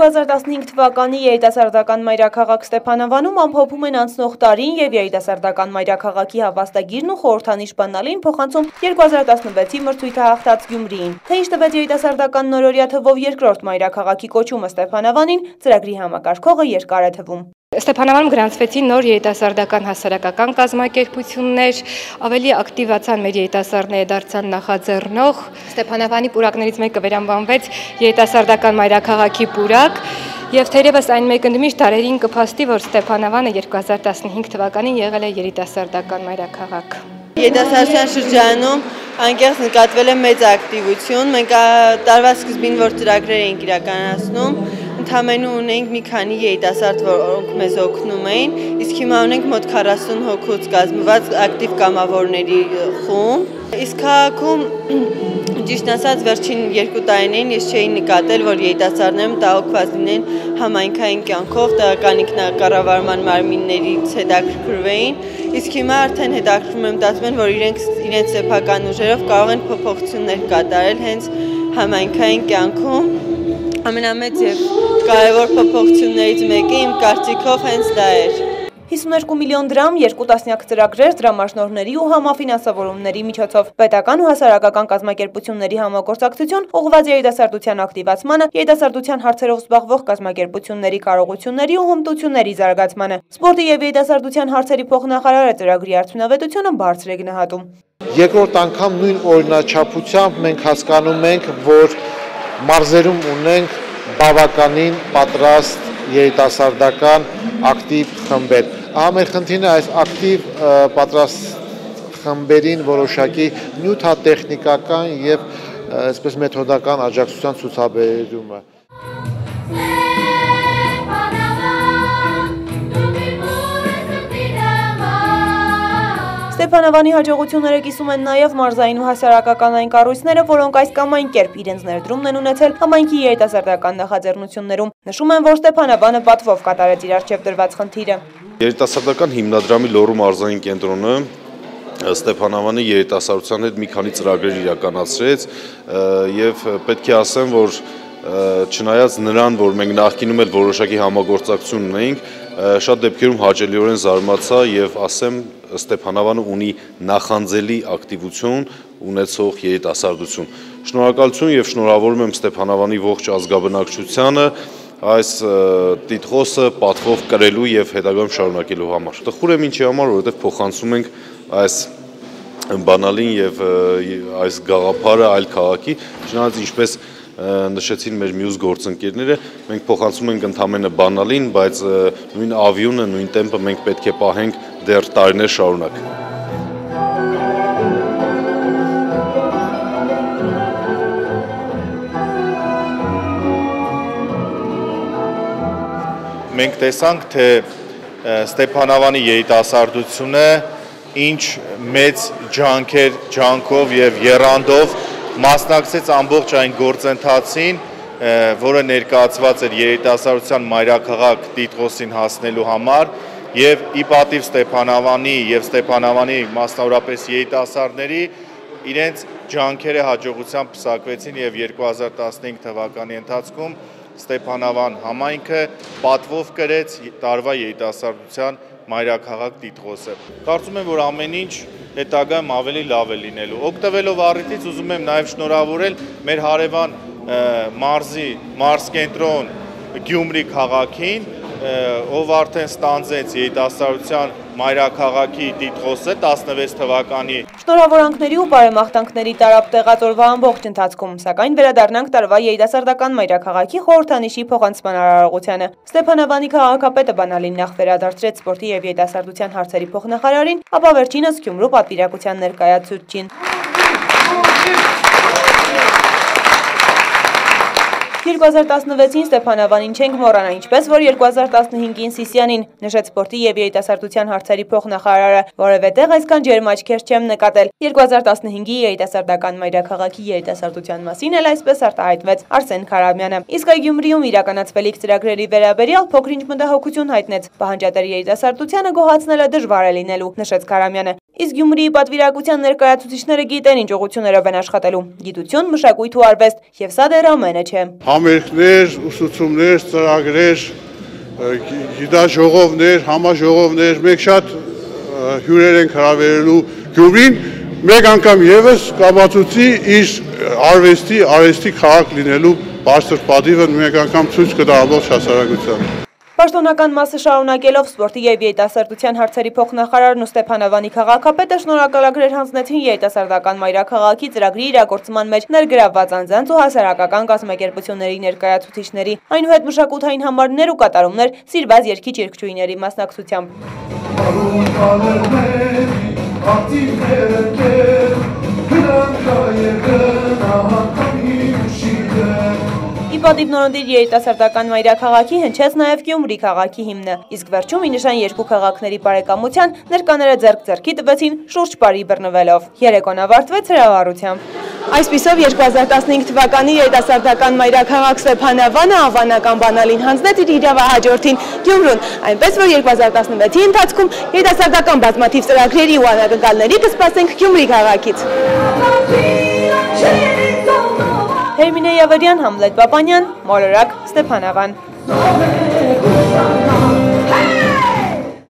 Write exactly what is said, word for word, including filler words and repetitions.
երկու հազար տասնհինգ թվականի երիտասարդական մայրաքաղաք Ստեփանավանում ամփոփում են անցնող տարին եւ երիտասարդական մայրաքաղաքի հավաստագիրն ու խորհրդանիշ բանալին փոխանցում երկու հազար տասնվեցի մրցույթը հաղթած Գյումրիին։ Թե ինչ տվեց երիտասարդական նորօրյա թվով երկրորդ մայրաքաղաքի կոչումը Ստեփանավանին, ծրագրի համակարգողը երկար է թվում։ Ստեփանավանում գրանցվեցին նոր երիտասարդական հասարակական կազմակերպություններ, ավելի ակտիվացան մեր երիտասարդները, դարձան նախաձեռնող։ Ստեփանավանի պուրակներից մեկը վերանվանվեց երիտասարդական մայրաքաղաքի պուրակ, եւ թերևս այն մեկընդմիշտ տարերին կփաստի, որ Ստեփանավանը երկու հազար տասնհինգ թվականին եղել է երիտասարդական մայրաքաղաք։ Երիտասարդության շրջանում անկեղծ նկատվել է մեծ ակտիվություն, մենք տարվա սկզբին որ ծրագրեր էինք իրականացնում, ընդհանրապես ունենք մի քանի երիտասարդ, որոնք մեզ օգնում էին, իսկ հիմա ունենք մոտ քառասուն հոգուց կազմված ակտիվ կամավորների խումբ։ Իսկ քաղաքում ճիշտ ասած վերջին երկու տարիներին ես չէի նկատել, որ երիտասարդները մտահոգված լինեն համայնքային կյանքով, տեղական ինքնակառավարման մարմիններից հետաքրքրվեին, իսկ հիմա արդեն հետաքրքրվում եմ, մտածում են, որ իրենք իրենց սեփական ուժերով կարող են փոփոխություններ կատարել հենց համայնքային կյանքում։ Ամենամեծ եւ կարևոր փոփոխություններից մեկը իմ կարծիքով հենց դա էր։ հիսուններկու միլիոն դրամ, երկու տասնյակ ծրագրեր, դրամաշնորհների ու համաֆինանսավորումների միջոցով պետական ու հասարակական կազմակերպությունների համագործակցություն ուղղված երիտասարդության ակտիվացմանը, երիտասարդության հարցերով զբաղվող կազմակերպությունների կարողությունների ու հմտությունների զարգացմանը։ Սպորտի եւ երիտասարդության հարցերի փոխնախարարը ծրագրի արդյունավետությունը բարձր է գնահատում։ Երկրորդ անգամ նույն օրինաչափությամբ մենք հասկանում ենք, որ մարզերում ունենք բավականին պատրաստ երիտասարդական ակտիվ խմբեր։ Ահա մեր խնդիրն է այս ակտիվ պատրաստ խմբերին որոշակի նյութատեխնիկական եւ այսպես մեթոդական աջակցության ցուցաբերումը։ Ստեփանավանի հաջողությունները կիսում են նաև մարզային ու հասարակական այն կառույցները, որոնք այս կամ այն կերպ իրենց ներդրումն են ունեցել համայնքի երիտասարդական նախաձեռնություններում։ Նշում են, որ Ստեփանավանը պատվով կատարեց իր առջև դրված խնդիրը։ Երիտասարդական հիմնադրամի Լոռու մարզային կենտրոնը Ստեփանավանի երիտասարդության հետ մի քանի ծրագրեր իրականացրեց եւ պետք է ասեմ, որ չնայած նրան, որ մենք նախկինում էլ որոշակի համագործակցություն ունեինք, շատ դեպքերում հաճելիորեն զարմացա եւ ասեմ Ստեփանավանը ունի նախանձելի ակտիվություն ունեցող երիտասարդություն։ Շնորհակալություն եւ շնորհավորում եմ Ստեփանավանի ողջ ազգաբնակչությանը այս տիտղոսը պատվով կրելու եւ հետագայում շարունակելու համար։ Տխուր եմ ինչի համար, որովհետեւ փոխանցում ենք այս բանալին եւ այս գաղափարը այլ քաղաքի, չնայած ինչպես նշեցին մեր մյուս գործընկերները, մենք փոխանցում ենք ընդամենը բանալին, բայց նույն ավիոնը, նույն տեմպը մենք պետք է պահենք դեռ տարիներ շարունակ։ Մենք տեսանք, թե Ստեփանավանի երիտասարդությունը ինչ մեծ ջանքեր, ջանքով եւ եռանդով մասնակցեց ամբողջ այն գործընթացին, որը ներկայացված էր երիտասարդության մայրաքաղաք տիտղոսին հասնելու համար եւ ի պատիվ Ստեփանավանի եւ Ստեփանավանի մասնավորապես երիտասարդների իրենց ջանքերը հաջողությամբ պսակվեցին եւ երկու հազար տասնհինգ թվականի ընթացքում Ստեփանավան համայնքը պատվով կրեց տարվա երիտասարդության մայրաքաղաք տիտղոսը։ Կարծում եմ, որ ամեն ինչ հետագայում ավելի լավ է լինելու։ Օգտվելով առիթից ուզում եմ նաև շնորհավորել մեր հարևան մարզի մարզկենտրոն Գյումրի քաղաքին, ով արդեն ստանձնեց երիտասարդության մայրաքաղաքի տիտղոսը տասնվեց թվականի։ Շնորհավորանքների ու բարեմաղթանքների տարապ տեղած օրվա ամբողջ ընթացքում, սակայն վերադառնանք տարվա երիտասարդական մայրաքաղաքի խորհրդանիշի փոխանցման արարողությանը։ Ստեփանավանի քաղաքապետը բանալին նախ վերադարձրեց սպորտի եւ երիտասարդության հարցերի փոխնախարարին, ապա վերջինս Գյումրու պատվիրակության ներկայացուցչին։ երկու հազար տասնվեցին Ստեփանավանին չենք մոռանա, ինչպես որ երկու հազար տասնհինգին Սիսիանին, նշեց սպորտի եւ երիտասարդության հարցերի փոխնախարարը, որովհետեւ այսքան ջերմ աչքեր չեմ նկատել։ երկու հազար տասնհինգի երիտասարդական մայրաքաղաքի երիտասարդության մասին էլ այսպես արտահայտվեց Արսեն Քարամյանը։ Իսկ այ Գյումրիում իրականացվելիք ծրագրերի վերաբերյալ փոքրինչ մտահոգություն հայտնեց։ Պահանջատեր երիտասարդությանը գոհացնելը դժվար է լինելու, նշեց Քարամյանը։ իսկ Գյումրիի պատվիրակության ներկայացուցիչները գիտեն ինչ ուղղություններով են աշխատելու՝ գիտություն, մշակույթ ու արվեստ, եւ սա դեռ ամենը չէ։ Համերգներ, ուսուցումներ, ծրագրեր, գիտաժողովներ, համաժողովներ, մենք շատ հյուրեր ենք հրավիրելու Գյումրին, մեկ անգամ եւս կամացուցի իր արվեստի, արվեստի քաղաք լինելու բարձր պատիվը մեկ անգամ ցույց կտա ամբողջ հասարակությանը։ Պաշտոնական մասը շարունակելով սպորտի եւ երիտասարդության հարցերի փոխնախարարն ու Ստեփանավանի քաղաքապետը շնորհակալագրեր հանձնեցին երիտասարդական մայրաքաղաքի ծրագրի իրագործման մեջ ներգրավված անձանց ու հասարակական կազմակերպությունների ներկայացուցիչների, այնուհետ մշակութային համարներ ու կատարումներ սիրված երգիչ-երգչուհիների մասնակցությամբ։ Ի պատիվ նորընտիր երիտասարդական մայրաքաղաքի հնչեց նաև Գյումրի քաղաքի հիմնը, իսկ վերջում ի նշան երկու քաղաքների բարեկամության ներկաները ձեռք ձեռքի տվեցին շուրջ պարի բռնվելով։ Երեկոն ավարտվեց հրավառությամբ։ Այսպիսով երկու հազար տասնհինգ թվականի երիտասարդական մայրաքաղաք Ստեփանավանը անվանական բանալին հանձնեց իր իրավահաջորդին Գյումրուն, այնպես որ երկու հազար տասնվեցի ընթացքում երիտասարդական բազմաթիվ ծրագրերի ու անակնկալների կսպասենք Գյումրի քաղաքից։ Հերմինե Յավարյան, Համլետ Պապանյան, Մոլորակ, Ստեփանավան։